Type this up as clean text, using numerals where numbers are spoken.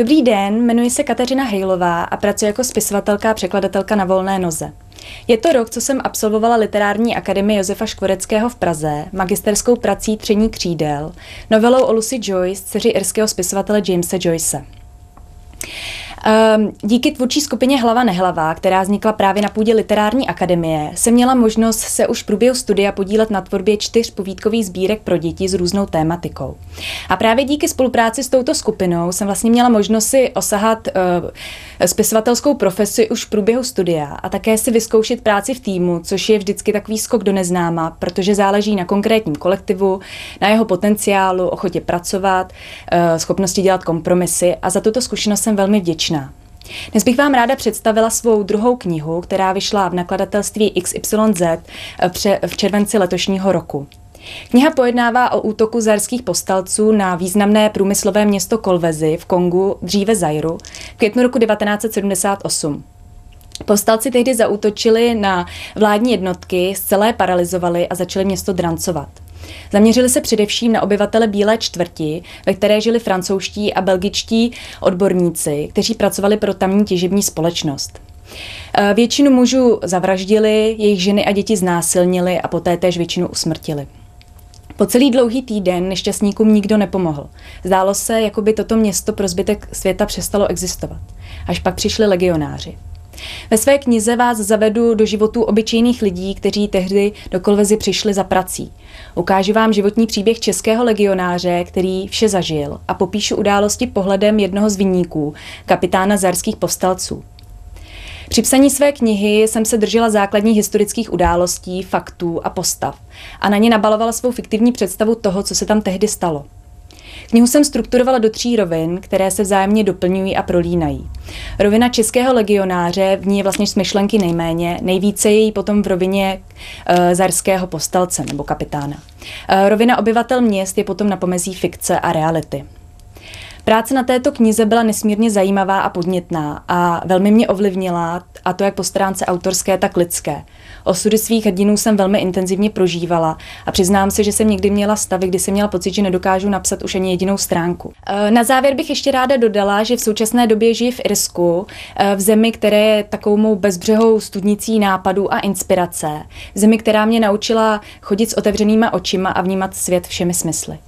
Dobrý den, jmenuji se Kateřina Hejlová a pracuji jako spisovatelka a překladatelka na volné noze. Je to rok, co jsem absolvovala Literární akademii Josefa Škvoreckého v Praze, magisterskou prací Tření křídel, novelou o Lucy Joyce, dceři irského spisovatele Jamese Joyce. Díky tvůrčí skupině Hlava nehlava, která vznikla právě na půdě Literární akademie, jsem měla možnost se už v průběhu studia podílet na tvorbě 4 povídkových sbírek pro děti s různou tématikou. A právě díky spolupráci s touto skupinou jsem vlastně měla možnost si osahat spisovatelskou profesi už v průběhu studia a také si vyzkoušet práci v týmu, což je vždycky takový skok do neznáma, protože záleží na konkrétním kolektivu, na jeho potenciálu, ochotě pracovat, schopnosti dělat kompromisy a za tuto zkušenost jsem velmi vděčná. Dnes bych vám ráda představila svou druhou knihu, která vyšla v nakladatelství XYZ v červenci letošního roku. Kniha pojednává o útoku zairských povstalců na významné průmyslové město Kolwezi v Kongu, dříve Zairu, v květnu roku 1978. Povstalci tehdy zaútočili na vládní jednotky, zcela je paralyzovali a začali město drancovat. Zaměřili se především na obyvatele Bílé čtvrti, ve které žili francouzští a belgičtí odborníci, kteří pracovali pro tamní těžební společnost. Většinu mužů zavraždili, jejich ženy a děti znásilnili a poté též většinu usmrtili. Po celý dlouhý týden nešťastníkům nikdo nepomohl. Zdálo se, jako by toto město pro zbytek světa přestalo existovat. Až pak přišli legionáři. Ve své knize vás zavedu do životů obyčejných lidí, kteří tehdy do Kolwezi přišli za prací. Ukážu vám životní příběh českého legionáře, který vše zažil, a popíšu události pohledem jednoho z viníků, kapitána zairských povstalců. Při psaní své knihy jsem se držela základních historických událostí, faktů a postav a na ně nabalovala svou fiktivní představu toho, co se tam tehdy stalo. Knihu jsem strukturovala do 3 rovin, které se vzájemně doplňují a prolínají. Rovina českého legionáře, v ní je vlastně smyšlenky nejméně, nejvíce je jí potom v rovině zairského povstalce nebo kapitána. Rovina obyvatel měst je potom na pomezí fikce a reality. Práce na této knize byla nesmírně zajímavá a podnětná a velmi mě ovlivnila, a to jak po stránce autorské, tak lidské. Osudy svých hrdinů jsem velmi intenzivně prožívala a přiznám se, že jsem někdy měla stavy, kdy jsem měla pocit, že nedokážu napsat už ani jedinou stránku. Na závěr bych ještě ráda dodala, že v současné době žiji v Irsku, v zemi, které je takovou mou bezbřehou studnicí nápadů a inspirace, v zemi, která mě naučila chodit s otevřenýma očima a vnímat svět všemi smysly.